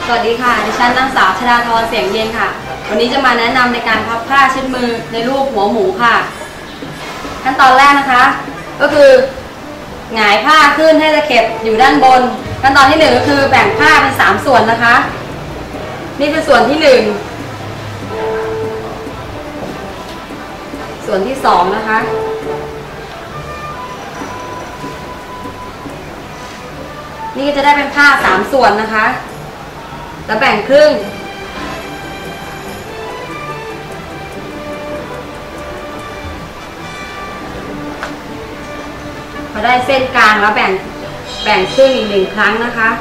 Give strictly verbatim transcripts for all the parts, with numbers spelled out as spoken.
วัสดีค่ะดิฉันนางสาวชฎาธรเสียงเย็นค่ะวันนี้จะมาแนะนำในการพับผ้าเช็ดมือในรูปหัวหมูค่ะขั้นตอนแรกนะคะก็คือหงายผ้าขึ้นให้ตะเข็บอยู่ด้านบนขั้นตอนที่หนึ่งก็คือแบ่งผ้าเป็นสามส่วนนะคะนี่คือส่วนที่หนึ่งส่วนที่สองนะคะนี่ก็จะได้เป็นผ้าสามส่วนนะคะแล้วแบ่งครึ่งพอได้เส้นกลางแล้วแบ่งแบ่งครึ่งอีกหนึ่งครั้งนะคะ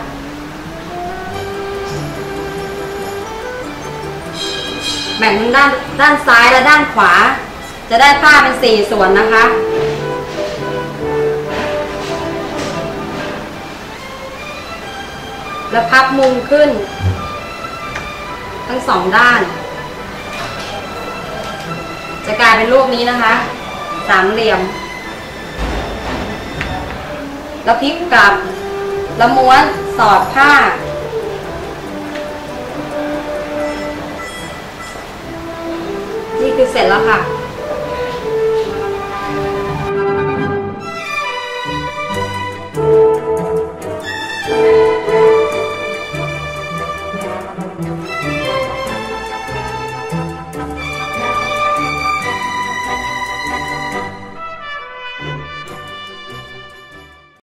แบ่งทั้งด้านด้านซ้ายและด้านขวาจะได้ผ้าเป็นสี่ส่วนนะคะแล้วพับมุมขึ้นทั้งสองด้านจะกลายเป็นรูปนี้นะคะสามเหลี่ยมแล้วพลิกกลับแล้วม้วนสอดผ้านี่คือเสร็จแล้วค่ะ